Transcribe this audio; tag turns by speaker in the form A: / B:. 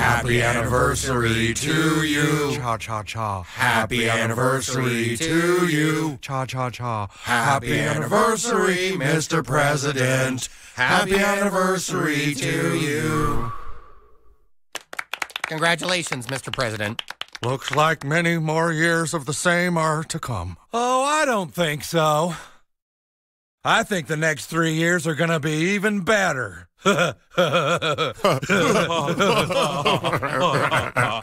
A: Happy anniversary to you.
B: Cha-cha-cha.
A: Happy anniversary to you.
B: Cha-cha-cha.
A: Happy anniversary, Mr. President. Happy anniversary to you.
C: Congratulations, Mr. President.
B: Looks like many more years of the same are to come.
D: Oh, I don't think so. I think the next 3 years are going to be even better.